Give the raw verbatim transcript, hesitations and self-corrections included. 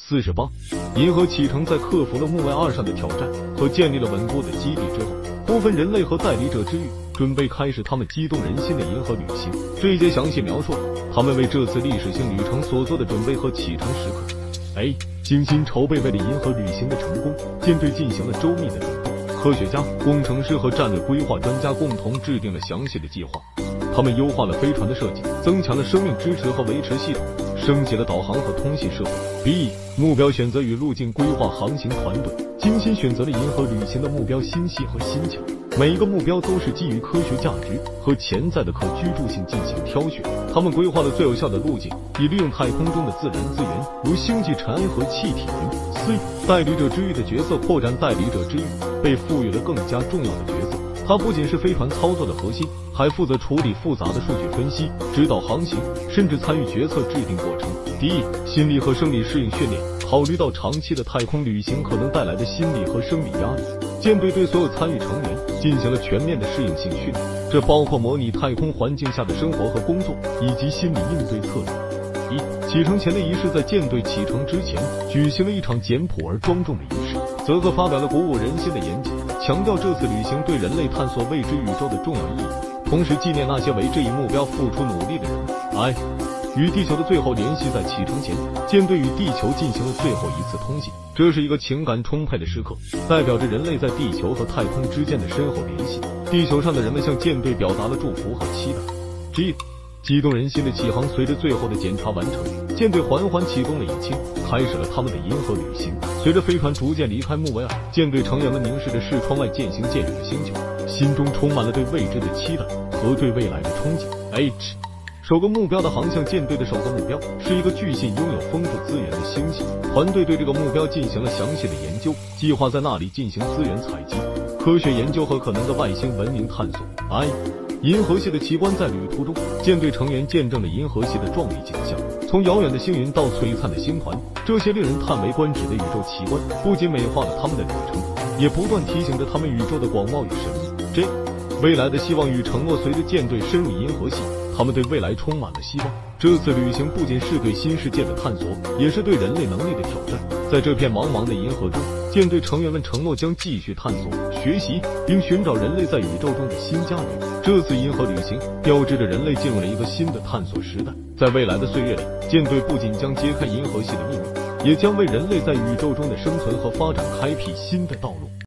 四十八，银河启程在克服了木卫二上的挑战和建立了稳固的基地之后，部分人类和代理者之域准备开始他们激动人心的银河旅行。这一节详细描述了他们为这次历史性旅程所做的准备和启程时刻。A. 精心筹备，为了银河旅行的成功，舰队进行了周密的准备。科学家、工程师和战略规划专家共同制定了详细的计划。他们优化了飞船的设计，增强了生命支持和维持系统，升级了导航和通信设备。B. 目标选择与路径规划，航行团队精心选择了银河旅行的目标星系和星球，每一个目标都是基于科学价值和潜在的可居住性进行挑选。他们规划了最有效的路径，以利用太空中的自然资源，如星际尘埃和气体云。C. 代理者之域的角色扩展，代理者之域被赋予了更加重要的角色。它不仅是飞船操作的核心，还负责处理复杂的数据分析，指导航行，甚至参与决策制定过程。第一，心理和生理适应训练。考虑到长期的太空旅行可能带来的心理和生理压力，舰队对所有参与成员进行了全面的适应性训练，这包括模拟太空环境下的生活和工作，以及心理应对策略。一、启程前的仪式。在舰队启程之前，举行了一场简朴而庄重的仪式。泽克发表了鼓舞人心的演讲，强调这次旅行对人类探索未知宇宙的重要意义，同时纪念那些为这一目标付出努力的人。I. 与地球的最后联系。在启程前，舰队与地球进行了最后一次通信，这是一个情感充沛的时刻，代表着人类在地球和太空之间的深厚联系。地球上的人们向舰队表达了祝福和期待。G. 激动人心的启航。随着最后的检查完成，舰队缓缓启动了引擎，开始了他们的银河旅行。随着飞船逐渐离开木卫二，舰队成员们凝视着视窗外渐行渐远的星球，心中充满了对未知的期待和对未来的憧憬。H. 首个目标的航向。舰队的首个目标是一个巨信拥有丰富资源的星系，团队对这个目标进行了详细的研究，计划在那里进行资源采集、科学研究和可能的外星文明探索。I. 银河系的奇观。在旅途中，舰队成员见证了银河系的壮丽景象，从遥远的星云到璀璨的星团，这些令人叹为观止的宇宙奇观不仅美化了他们的旅程，也不断提醒着他们宇宙的广袤与神秘。J. 未来的希望与承诺。随着舰队深入银河系，他们对未来充满了希望。这次旅行不仅是对新世界的探索，也是对人类能力的挑战。在这片茫茫的银河中，舰队成员们承诺将继续探索、学习，并寻找人类在宇宙中的新家园。这次银河旅行标志着人类进入了一个新的探索时代。在未来的岁月里，舰队不仅将揭开银河系的秘密，也将为人类在宇宙中的生存和发展开辟新的道路。